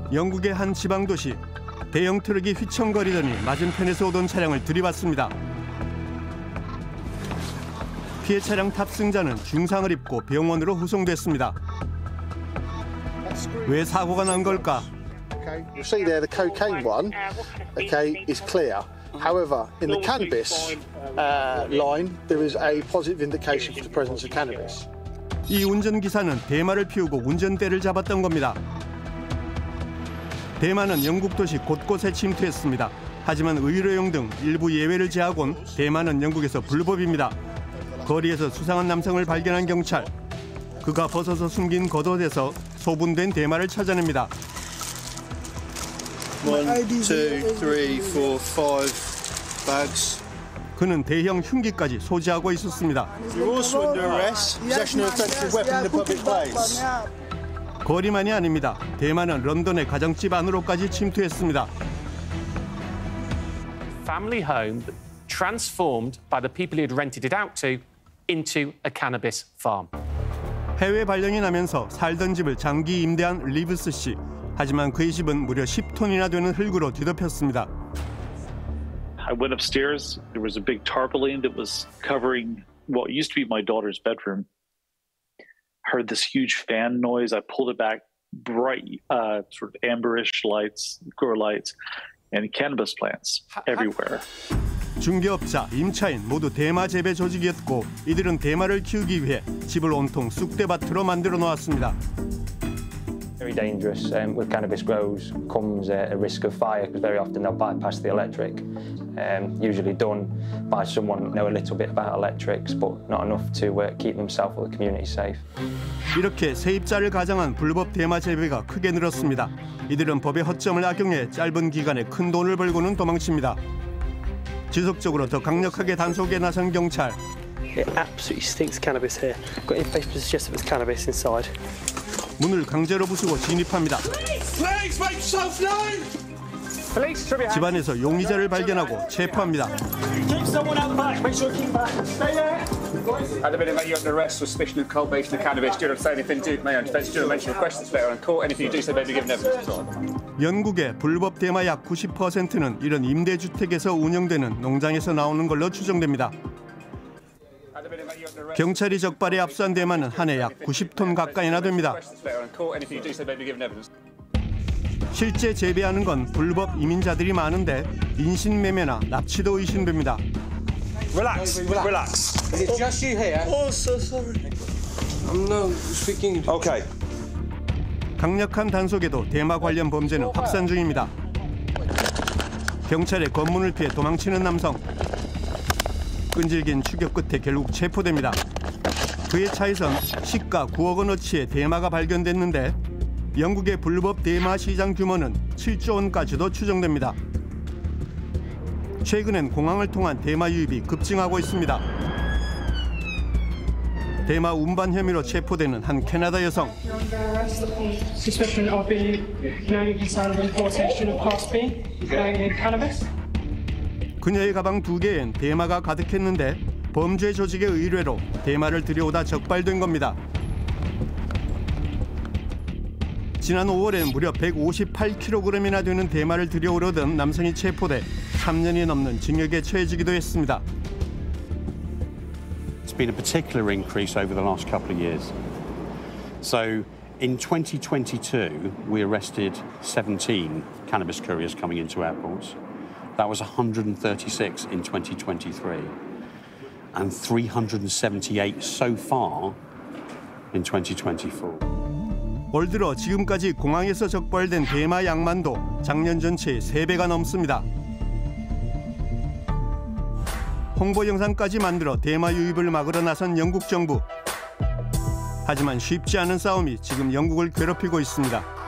영국의 한 지방 도시. 대형 트럭이 휘청거리더니 맞은편에서 오던 차량을 들이받습니다. 피해 차량 탑승자는 중상을 입고 병원으로 후송됐습니다. 왜 사고가 난 걸까? You see there the cocaine one, okay, is clear. However, in the cannabis line, there is a positive indication for the presence of cannabis. 이 운전기사는 대마를 피우고 운전대를 잡았던 겁니다. 대마는 영국 도시 곳곳에 침투했습니다. 하지만 의료용 등 일부 예외를 제하곤 대마는 영국에서 불법입니다. 거리에서 수상한 남성을 발견한 경찰. 그가 벗어서 숨긴 겉옷에서 소분된 대마를 찾아냅니다. 1, 2, 3, 4, 5 bags. 그는 대형 흉기까지 소지하고 있었습니다. You're also under arrest. Possession of offensive weapon in a public place. 거리만이 아닙니다. 대마는 런던의 가정집 안으로까지 침투했습니다. Family home transformed by the people who had rented it out to into a cannabis farm. 해외 발령이 나면서 살던 집을 장기 임대한 리브스 씨. 하지만 그의 집은 무려 10톤이나 되는 흙으로 뒤덮였습니다. I went upstairs. There was a big tarpaulin that was covering what used to be my daughter's bedroom. Heard this huge fan noise. I pulled it back. Bright, sort of amberish lights, grow lights, and cannabis plants everywhere. 중개업자, 임차인 모두 대마 재배 조직이었고 이들은 대마를 키우기 위해 집을 온통 쑥대밭으로 만들어 놓았습니다. Very dangerous. With cannabis grows comes a risk of fire because very often they'll bypass the electric. Usually done by someone who know a little bit about electrics, but not enough to keep themselves or the community safe. 이렇게 세입자를 가장한 불법 대마 재배가 크게 늘었습니다. 이들은 법의 허점을 악용해 짧은 기간에 큰 돈을 벌고는 도망칩니다. 지속적으로 더 강력하게 단속에 나선 경찰. It absolutely stinks cannabis here. Got in-face suggests it's cannabis inside. 문을 강제로 부수고 진입합니다. 집안에서 용의자를 발견하고 체포합니다. At the minute, mate, you're under arrest for suspicion of cultivation of cannabis. Do you say anything to me on defence? Do you mention requests later on court? Anything you do, say maybe given evidence. 영국의 불법 대마 약 90%는 이런 임대주택에서 운영되는 농장에서 나오는 걸로 추정됩니다. 경찰이 적발에 압수한 대마는 한 해 약 90톤 가까이나 됩니다. 실제 재배하는 건 불법 이민자들이 많은데 인신매매나 납치도 의심됩니다. Relax, relax. Is it just you here? Oh, so sorry. I'm not speaking. Okay. 강력한 단속에도 대마 관련 범죄는 확산 중입니다. 경찰의 검문을 피해 도망치는 남성. 끈질긴 추격 끝에 결국 체포됩니다. 그의 차에선 시가 9억 원어치의 대마가 발견됐는데 영국의 불법 대마 시장 규모는 7조 원까지도 추정됩니다. 최근엔 공항을 통한 대마 유입이 급증하고 있습니다. 대마 운반 혐의로 체포되는 한 캐나다 여성. 그녀의 가방 2개엔 대마가 가득했는데 범죄 조직의 의뢰로 대마를 들여오다 적발된 겁니다. 지난 5월엔 무려 158kg이나 되는 대마를 들여오려던 남성이 체포돼 3년이 넘는 징역에 처해지기도 했습니다. It's been a particular increase over the last couple of years. So in 2022, we arrested 17 cannabis couriers coming into airports. That was 136 in 2023, and 378 so far in 2024. 올 들어 지금까지 공항에서 적발된 대마 양만도 작년 전체의 3배가 넘습니다. 홍보 영상까지 만들어 대마 유입을 막으러 나선 영국 정부. 하지만 쉽지 않은 싸움이 지금 영국을 괴롭히고 있습니다.